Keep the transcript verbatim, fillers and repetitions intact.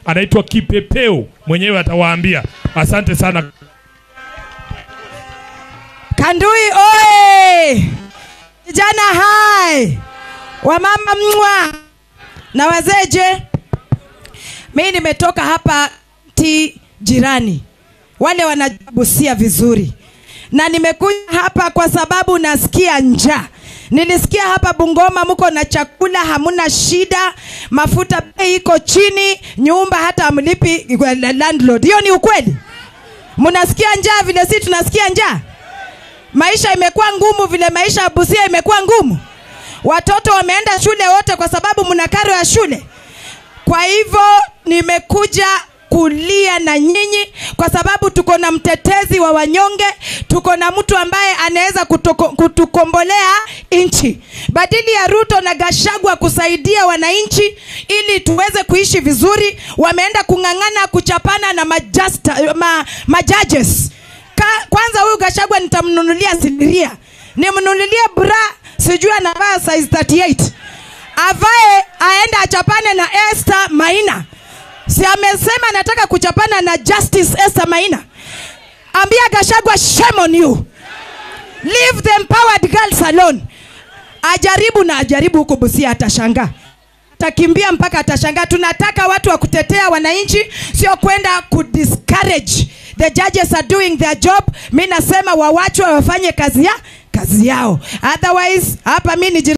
anaitwa Kipepeo, mwenyewe atawaambia. Asante sana. Kandui oe! Vijana hai! Wamama mwa! Na wazeje? Mimi nimetoka hapa ti jirani. Wale wanabusia vizuri. Na nimekuja hapa kwa sababu nasikia njaa. Nilisikia hapa Bungoma mko na chakula, hamuna shida, mafuta bei iko chini, nyumba hata amlipi landlord. Hiyo ni ukweli? Mnasikia njaa vile sisi tunasikia njaa? Maisha imekuwa ngumu vile maisha ya Busia imekuwa ngumu. Watoto wameenda shule wote kwa sababu mna karo ya shule. Kwa hivyo nimekuja kulia na nyinyi kwa sababu tuko na mtetezi wa wanyonge, tuko na mtu ambaye anaweza kutukombolea inchi. Badili ya Ruto na Gachagua kusaidia wananchi ili tuweze kuishi vizuri, wameenda kungangana kuchapana na majasta, ma, majudges. Ka, kwanza huyu Gachagua nitamnunulia sindiria. Nimnunulie bra, sijui anavaa size thirty-eight. Avae aenda achapane na Esther Maina. Si amesema nataka kuchapana na Justice Esther Maina. Ambia Gachagua, shame on you. Leave the empowered girls alone. Ajaribu na ajaribu huko Busia atashangaa. Atakimbia mpaka atashangaa. Tunataka watu wa kutetea wananchi, sio kwenda ku discourage. The judges are doing their job. Mimi nasema wawachwe wafanye kazi ya kazi yao. Otherwise hapa mimi